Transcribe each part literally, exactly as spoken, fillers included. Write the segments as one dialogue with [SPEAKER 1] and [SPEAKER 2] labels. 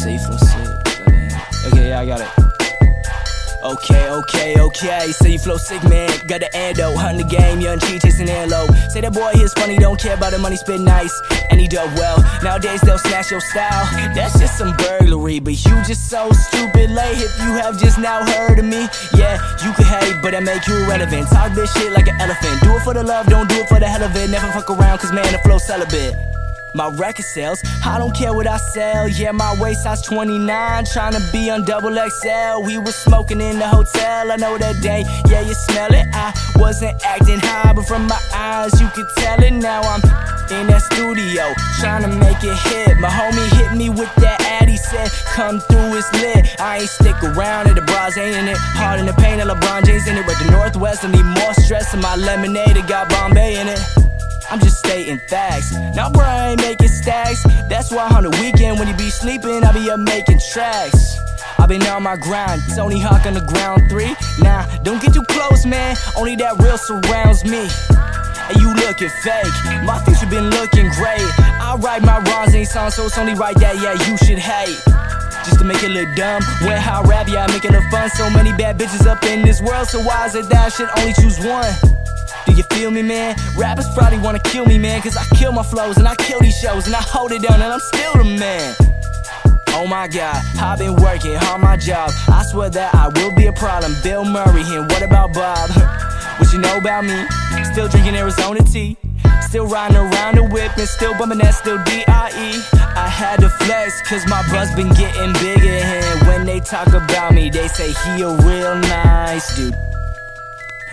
[SPEAKER 1] say you flow sick. Okay, yeah, I got it. Okay, okay, okay, say you flow sick, man. Got the antidote, hunt the game, young G chasing antelope. Say that boy is funny, don't care about the money, spit nice, and he dope well. Nowadays they'll snatch your style, that's just some burglary. But you just so stupid late if you have just now heard of me. Yeah, you could hate, but I make you irrelevant. Talk this shit like an elephant. Do it for the love, don't do it for the hell of it. Never fuck around, cause man, the flow celibate. My record sales, I don't care what I sell. Yeah, my waist size twenty-nine, tryna be on double X L. We was smoking in the hotel, I know that day, yeah, you smell it. I wasn't acting high, but from my eyes you could tell it. Now I'm in that studio, tryna make it hit. My homie hit me with that ad, he said, come through, it's lit. I ain't stick around, and the bras ain't in it. Hard in the paint, and LeBron James in it. But the Northwest, I need more stress, and my lemonade, it got Bombay in it. I'm just stating facts. Now bro, I ain't making stacks. That's why on the weekend when you be sleeping, I be up making tracks. I been on my grind, Tony Hawk on the ground three. Nah, don't get too close, man. Only that real surrounds me. And you looking fake, my future been looking great. I write my rhymes in songs, so it's only right that, yeah, you should hate. Just to make it look dumb, when I rap, yeah, I make it look fun. So many bad bitches up in this world, so why is it that I should only choose one? Do you feel me, man? Rappers probably wanna kill me, man, cause I kill my flows and I kill these shows and I hold it down and I'm still the man. Oh my God, I've been working on my job. I swear that I will be a problem. Bill Murray, and what about Bob? What you know about me? Still drinking Arizona tea, still riding around the whip and still bumping that still D I E. I had to flex cause my buzz been getting bigger, and when they talk about me, they say he a real nice dude.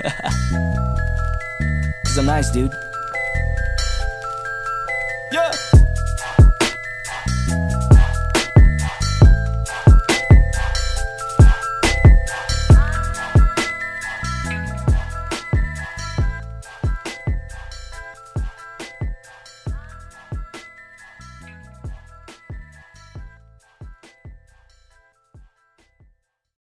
[SPEAKER 1] Cause I'm nice, dude. Yeah.